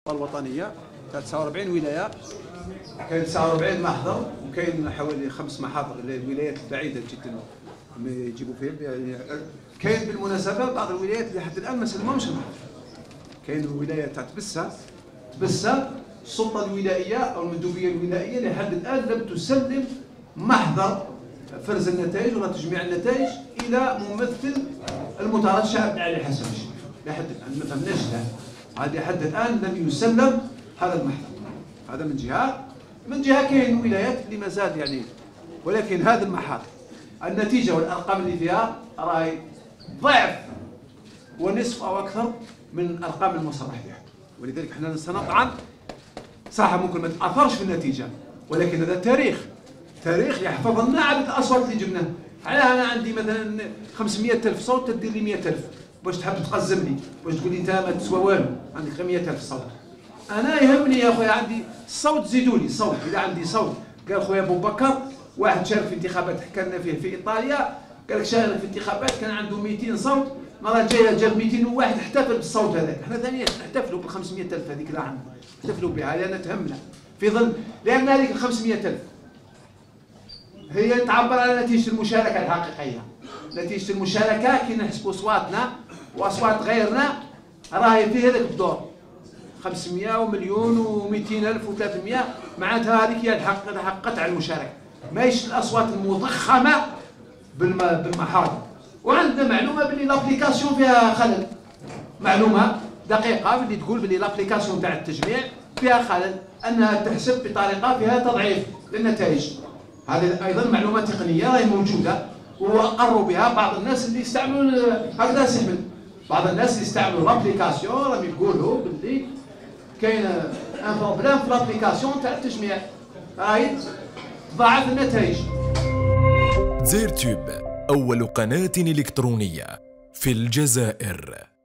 الوطنيه تاع 49 ولايه. كاين 49 محضر وكاين حوالي 5 محاضر للولايات البعيده جدا يجيبوا فيها. يعني كاين بالمناسبه بعض الولايات اللي حتى الان ما سلموش المحضر. كاين الولايه تاع بسه السلطه الولائيه او المندوبيه الولائيه لحد الان لم تسلم محضر فرز النتائج ولا تجميع النتائج الى ممثل المترشح علي حسن الشريف. لحد الان ما فهمناش هذه لحد الان لم يسلم هذا المحضر. هذا من جهه كاين ولايات اللي مازال يعني، ولكن هذه المحاضر النتيجه والارقام اللي فيها راهي ضعف ونصف او اكثر من الارقام المصرح بها، ولذلك احنا سنطعن. صح ممكن ما تاثرش في النتيجه، ولكن هذا تاريخ يحفظ لنا عدد الاصوات اللي جبناها. علاه انا عندي مثلا 500,000 صوت تدير لي 100,000 باش تحب تقزمني، باش تقول لي انت ما تسوى والو، عندك 100,000 صوت. انا يهمني يا خويا عندي الصوت، زيدوا لي الصوت. اذا عندي صوت، قال خويا ابو بكر واحد شارك في انتخابات حكى لنا فيه في ايطاليا، قال لك شارك في انتخابات كان عنده 200 صوت، المره الجايه جاب 201 احتفل بالصوت هذاك. احنا ثانيا نحتفلوا بال 500,000 هذيك اللي عندنا، نحتفلوا بها لان تهمنا في ظل، لان هذيك ال 500,000 هي تعبر على نتيجه المشاركه الحقيقيه. نتيجه المشاركه كي نحسبوا اصواتنا واصوات غيرنا راهي في هذاك الدور 500 ومليون و200 الف و300، معناتها هذيك هي اللي حققت على المشاركه، ماهيش الاصوات المضخمه بالمحاضر. وعندنا معلومه باللي لابليكاسيون فيها خلل، معلومه دقيقه باللي تقول باللي لابليكاسيون تاع التجميع فيها خلل، انها تحسب بطريقه فيها تضعيف للنتائج. هذه ايضا معلومه تقنيه راهي موجوده واقروا بها بعض الناس اللي يستعملون هكذا سحبل. بعض الناس اللي يستعملوا لابليكاسيون راهم يقولوا باللي كاين ان بروبليم في لابليكاسيون تاع التجميع، راهي تضاعف النتائج. زيرتوب أول قناة إلكترونية في الجزائر.